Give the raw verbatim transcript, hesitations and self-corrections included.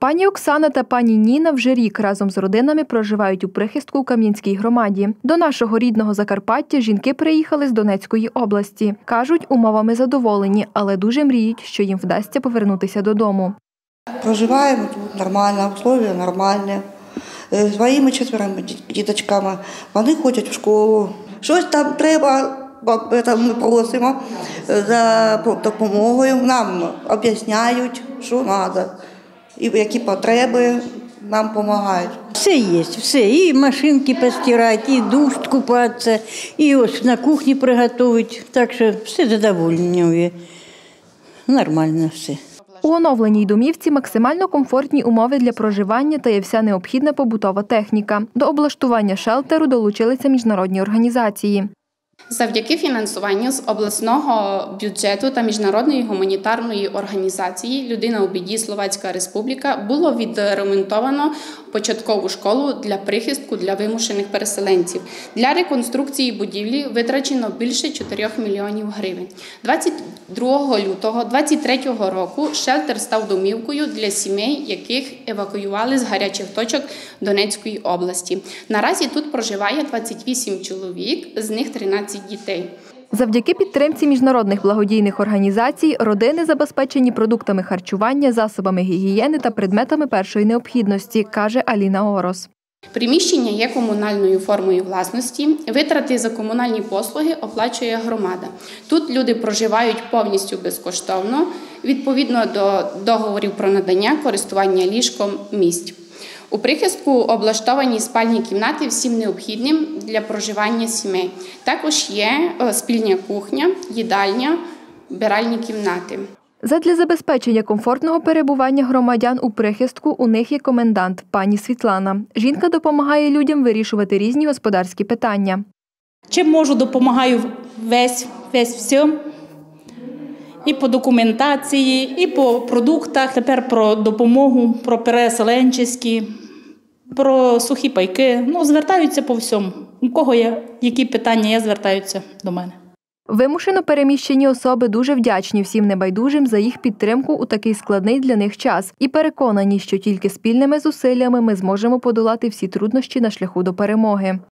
Пані Оксана та пані Ніна вже рік разом з родинами проживають у прихистку у Кам'янській громаді. До нашого рідного Закарпаття жінки приїхали з Донецької області. Кажуть, умовами задоволені, але дуже мріють, що їм вдасться повернутися додому. Проживаємо тут нормально, условия нормальні. З своїми чотирма діточками. Вони ходять в школу. Щось там треба, ми просимо за допомогою. Нам об'ясняють, що треба. І які потреби нам допомагають. Все є, все. І машинки постирати, і душ купатися, і ось на кухні приготують. Так що все задоволення. Нормально все. У оновленій домівці максимально комфортні умови для проживання та є вся необхідна побутова техніка. До облаштування шелтеру долучилися міжнародні організації. Завдяки фінансуванню з обласного бюджету та міжнародної гуманітарної організації «Людина у біді. Словацька Республіка» було відремонтовано початкову школу для прихистку для вимушених переселенців. Для реконструкції будівлі витрачено більше чотирьох мільйонів гривень. двадцять другого лютого двадцять третього року шелтер став домівкою для сімей, яких евакуювали з гарячих точок Донецької області. Наразі тут проживає двадцять вісім чоловік, з них тринадцять дітей. Завдяки підтримці міжнародних благодійних організацій родини забезпечені продуктами харчування, засобами гігієни та предметами першої необхідності, каже Аліна Орос. Приміщення є комунальною формою власності. Витрати за комунальні послуги оплачує громада. Тут люди проживають повністю безкоштовно, відповідно до договорів про надання користування ліжком місць. У прихистку облаштовані спальні кімнати всім необхідним для проживання сімей. Також є спільня кухня, їдальня, вбиральні кімнати. Задля забезпечення комфортного перебування громадян у прихистку у них є комендант, пані Світлана. Жінка допомагає людям вирішувати різні господарські питання. Чим можу, допомагаю весь, весь все. І по документації, і по продуктах. Тепер про допомогу, про переселенчеські, про сухі пайки. Ну, звертаються по всьому. У кого є які питання, є, звертаються до мене. Вимушено переміщені особи дуже вдячні всім небайдужим за їх підтримку у такий складний для них час і переконані, що тільки спільними зусиллями ми зможемо подолати всі труднощі на шляху до перемоги.